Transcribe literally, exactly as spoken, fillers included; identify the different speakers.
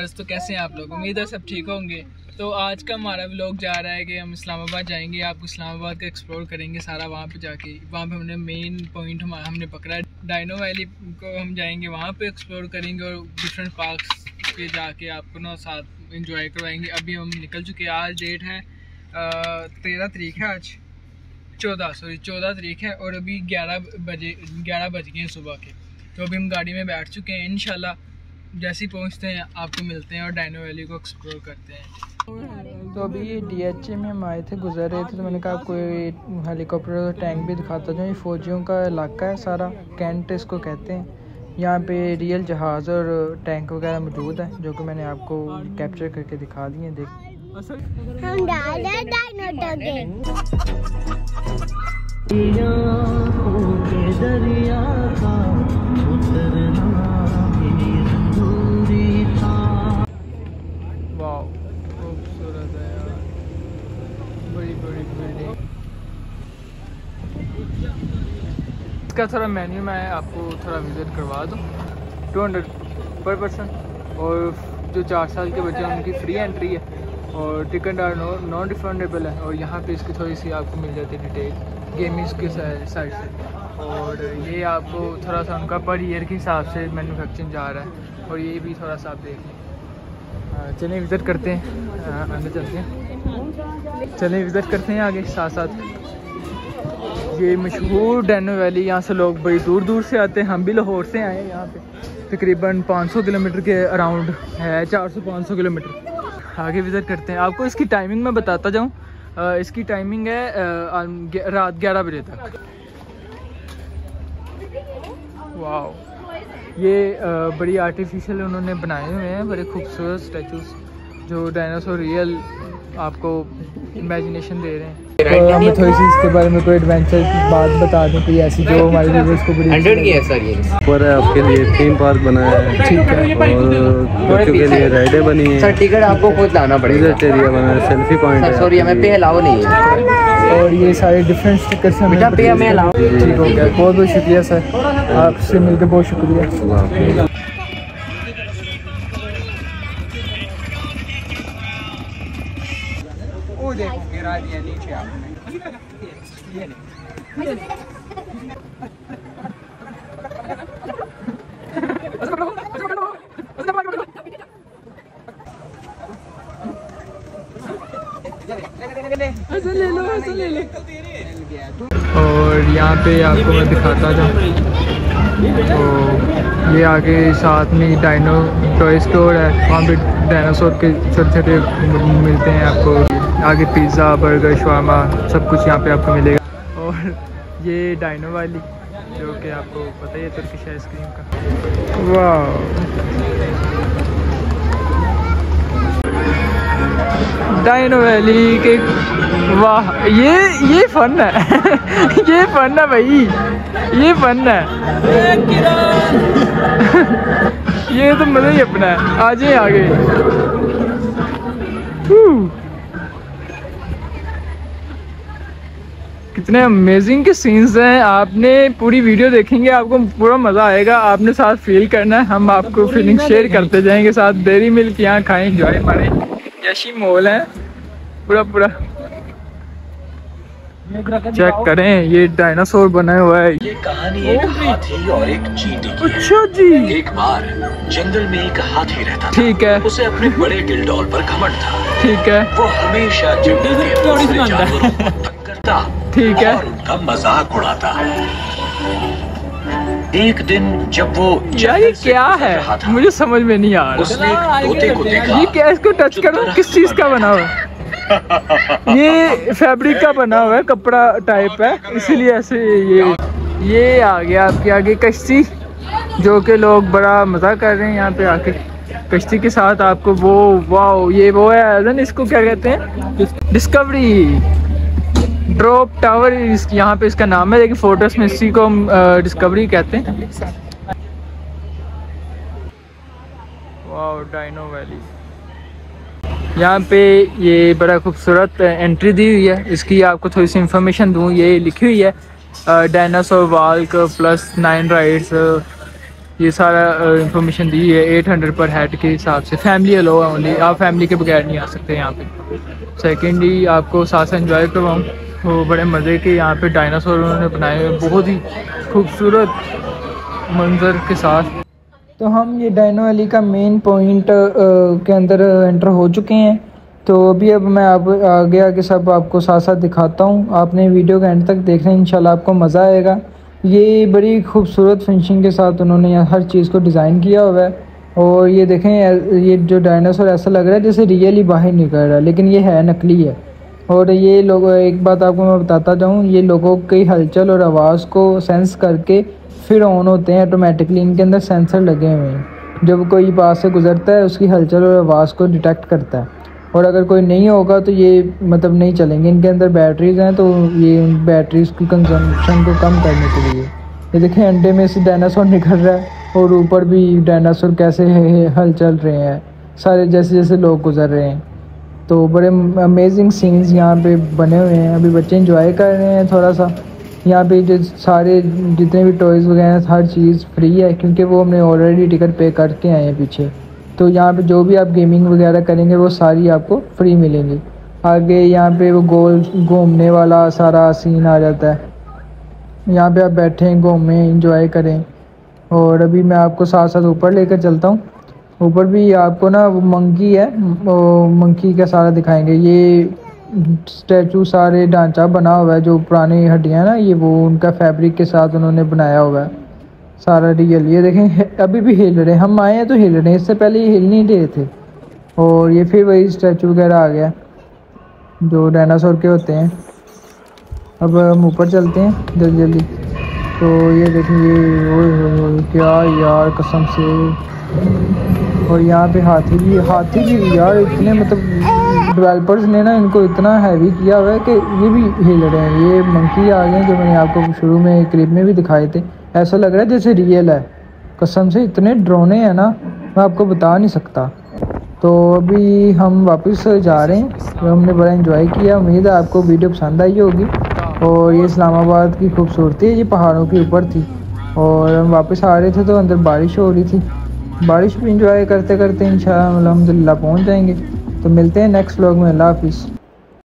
Speaker 1: Viewers, तो कैसे हैं आप लोग? उम्मीद है सब ठीक होंगे। तो आज का हमारा व्लॉग जा रहा है कि हम इस्लामाबाद जाएंगे, आपको इस्लामाबाद का एक्सप्लोर करेंगे सारा। वहाँ पे जाके वहाँ पे हमने मेन पॉइंट हमारा हमने पकड़ा है, डायनो वैली को हम जाएंगे, वहाँ पे एक्सप्लोर करेंगे और डिफरेंट पार्क्स पे जाके आपको ना साथ इंजॉय करवाएंगे। अभी हम निकल चुके हैं, आज डेट है तेरह तारीख है, आज चौदह सॉरी चौदह तारीख है और अभी ग्यारह बजे ग्यारह बज गए हैं सुबह के। तो अभी हम गाड़ी में बैठ चुके हैं, इंशाल्लाह जैसे ही पहुंचते हैं आपको मिलते हैं और डायनो वैली को एक्सप्लोर करते हैं। तो अभी ये डी एच ए में हम आए थे, गुजर रहे थे, तो मैंने कहा आपको हेलीकॉप्टर टैंक भी दिखाता हूँ। ये फ़ौजियों का इलाका है सारा, कैंट इसको कहते हैं। यहाँ पे रियल जहाज़ और टैंक वगैरह मौजूद है जो कि मैंने आपको कैप्चर करके दिखा दिए। देख हम दरिया का उतरना खूबसूरत है यार, बड़ी बड़ी बिल्डिंग। इसका थोड़ा मेन्यू मैं आपको थोड़ा विजिट करवा दूँ। टू हंड्रेड पर पर्सन और जो चार साल के बच्चे हैं उनकी फ्री एंट्री है और ticket are no non refundable है। और यहाँ पे इसकी थोड़ी सी आपको मिल जाती है डिटेल गेमिंग के साइड से। और ये आपको थोड़ा सा उनका पर ईयर के हिसाब से मैन्युफैक्चरिंग जा रहा है। और ये भी थोड़ा सा आप देख लें। चलें विज़िट करते हैं, अंदर चलते हैं, चलें विज़िट करते हैं आगे साथ साथ। ये मशहूर डायनो वैली, यहाँ से लोग बड़ी दूर दूर से आते हैं। हम भी लाहौर से आए हैं। यहाँ पे तकरीबन पाँच सौ किलोमीटर के अराउंड है, चार सौ पाँच सौ किलोमीटर। आगे विज़िट करते हैं, आपको इसकी टाइमिंग मैं बताता जाऊँ। इसकी टाइमिंग है रात ग्यारह बजे तक। वाओ, ये बड़ी आर्टिफिशियल उन्होंने बनाए हुए हैं, बड़े खूबसूरत स्टैचूज जो डायनासोर रियल आपको इमेजिनेशन दे रहे हैं। तो हमें थोड़ी सी इसके बारे में कोई एडवेंचर की बात बता दें कोई ऐसी जो हमारे व्यूअर्स को बड़ी हंड्रेड की है सर। ये
Speaker 2: ऊपर है आपके लिए थीम पार्क बनाया है, ठीक है, और बच्चों के लिए राइडें बनी है
Speaker 3: सर। टिकट आपको खुद लाना पड़ेगा।
Speaker 2: एरिया बना है, सेल्फी पॉइंट है,
Speaker 3: सॉरी हमें पे अलाउ नहीं है।
Speaker 1: और ये सारे डिफरेंट स्टिकर्स हमें
Speaker 3: पे हमें अलाउ
Speaker 1: ठीक हो गया। बहुत बहुत शुक्रिया सर, आपसे मिलकर बहुत शुक्रिया। देखो गिरा दिया नीचे आपने। ये ले लो, ले लो। और यहाँ पे आपको मैं दिखाता था, तो ये आगे साथ में डायनो टॉय स्टोर है, वहाँ पे डायनासोर के छोटे छोटे मिलते हैं आपको। आगे पिज़्ज़ा, बर्गर, शवारमा सब कुछ यहाँ पे आपको मिलेगा। और ये डायनो वाली जो कि आपको पता ही है, तुर्किश आइसक्रीम का। वाह, डायनो वैली के, वाह, ये ये फन है ये फन है भाई, ये फन है ये तो मज़ा ही अपना है। आ जाए आगे। कितने अमेजिंग के सीन्स हैं, आपने पूरी वीडियो देखेंगे आपको पूरा मज़ा आएगा। आपने साथ फील करना है, हम आपको फीलिंग शेयर करते जाएंगे साथ। डेयरी मिल्क यहाँ खाएं, एंजॉय मारें। यशी मॉल है पूरा पूरा, चेक करें। ये डायनासोर बना हुआ है।
Speaker 4: ये कहानी एक हाथी और एक चींटी की।
Speaker 1: अच्छा जी।
Speaker 4: एक बार जंगल में एक हाथी रहता था,
Speaker 1: ठीक है।
Speaker 4: उसे अपने बड़े गिलडॉल पर घमंड था,
Speaker 1: ठीक है।
Speaker 4: वो हमेशा जंगल के दूसरे जानवरों को तंग करता,
Speaker 1: ठीक है,
Speaker 4: और उनका मजाक उड़ाता। एक दिन जब वो
Speaker 1: यार ये क्या है, मुझे समझ में नहीं आ रहा।
Speaker 4: उसने एक तोते को देखा।
Speaker 1: ये क्या, इसको टच करो, किस चीज का बना हुआ है? ये फैब्रिक का बना हुआ है, कपड़ा टाइप है, इसीलिए ऐसे। ये ये आ गया आपके आगे कश्ती, जो कि लोग बड़ा मज़ा कर रहे हैं यहाँ पे आके कश्ती के साथ। आपको वो वाओ, ये वो है, इसको क्या कहते हैं, डिस्कवरी ड्रॉप टावर यहाँ पे इसका नाम है, लेकिन फोटोस में इसी को हम डिस्कवरी कहते हैं। Wow, dino valley. यहाँ पे ये बड़ा खूबसूरत एंट्री दी हुई है। इसकी आपको थोड़ी सी इंफॉर्मेशन दूँ, ये लिखी हुई है dinosaur walk plus nine rides ये सारा इंफॉर्मेशन दी है एट हंड्रेड पर हेड के हिसाब से। फैमिली अलो है ओनली, आप फैमिली के बगैर नहीं आ सकते यहाँ पे। सेकेंडली आपको साथ साथ एंजॉय करवाऊँ तो बड़े मज़े के यहाँ पे डायनासोर उन्होंने बनाए हुए बहुत ही खूबसूरत मंजर के साथ। तो हम ये डायनो वैली का मेन पॉइंट के अंदर एंटर हो चुके हैं। तो अभी अब मैं आप आगे आगे सब आपको साथ साथ दिखाता हूँ। आपने वीडियो के एंड तक देखना, इंशाल्लाह आपको मज़ा आएगा। ये बड़ी खूबसूरत फिनिशिंग के साथ उन्होंने यहाँ हर चीज़ को डिज़ाइन किया हुआ है। और ये देखें, ये जो डायनासोर ऐसा लग रहा है जैसे रियली बाहर निकल रहा है, लेकिन ये है नकली है। और ये लोग, एक बात आपको मैं बताता जाऊँ, ये लोगों की हलचल और आवाज़ को सेंस करके फिर ऑन होते हैं ऑटोमेटिकली। इनके अंदर सेंसर लगे हुए हैं, जब कोई पास से गुजरता है उसकी हलचल और आवाज़ को डिटेक्ट करता है। और अगर कोई नहीं होगा तो ये मतलब नहीं चलेंगे। इनके अंदर बैटरीज हैं, तो ये बैटरीज की कंजम्पशन को कम करने के लिए। ये देखें, अंडे में से डायनासोर निकल रहा है और ऊपर भी डायनासोर कैसे हल चल रहे हैं सारे, जैसे जैसे लोग गुजर रहे हैं। तो बड़े अमेजिंग सीन्स यहाँ पे बने हुए हैं। अभी बच्चे इंजॉय कर रहे हैं थोड़ा सा। यहाँ पे जो सारे जितने भी टॉयज़ वगैरह हर चीज़ फ्री है, क्योंकि वो हमने ऑलरेडी टिकट पे करके आए हैं पीछे। तो यहाँ पे जो भी आप गेमिंग वगैरह करेंगे वो सारी आपको फ्री मिलेंगी। आगे यहाँ पे वो गोल घूमने वाला सारा सीन आ जाता है। यहाँ पे आप बैठें, घूमें, इंजॉय करें। और अभी मैं आपको साथ साथ ऊपर लेकर चलता हूँ। ऊपर भी आपको ना वो मंकी है, वो मंकी का सारा दिखाएंगे। ये स्टैचू सारे ढांचा बना हुआ है, जो पुरानी हड्डियाँ ना, ये वो उनका फैब्रिक के साथ उन्होंने बनाया हुआ है सारा रियल। ये देखें, अभी भी हिल रहे हैं। हम आए हैं तो हिल रहे हैं, इससे पहले ये हिल नहीं रहे थे। और ये फिर वही स्टैचू वगैरह आ गया जो डायनासोर के होते हैं। अब हम ऊपर चलते हैं जल्दी जल्दी। तो ये देखिए, ये क्या यार कसम से। और यहाँ पे हाथी भी हाथी भी यार इतने, मतलब डेवलपर्स ने ना इनको इतना हैवी किया हुआ है कि ये भी हिल रहे हैं। ये मंकी आ गए जो मैंने आपको शुरू में क्लिप में भी दिखाए थे। ऐसा लग रहा है जैसे रियल है, कसम से इतने ड्रोने हैं ना, मैं आपको बता नहीं सकता। तो अभी हम वापस जा रहे हैं। तो हमने बड़ा एंजॉय किया। उम्मीद है आपको वीडियो पसंद आई होगी। और ये इस्लामाबाद की खूबसूरती है, ये पहाड़ों के ऊपर थी। और हम वापस आ रहे थे तो अंदर बारिश हो रही थी। बारिश भी इंजॉय करते करते इंशाअल्लाह अल्हम्दुलिल्लाह पहुंच जाएंगे। तो मिलते हैं नेक्स्ट व्लॉग में। अल्लाह हाफिज़।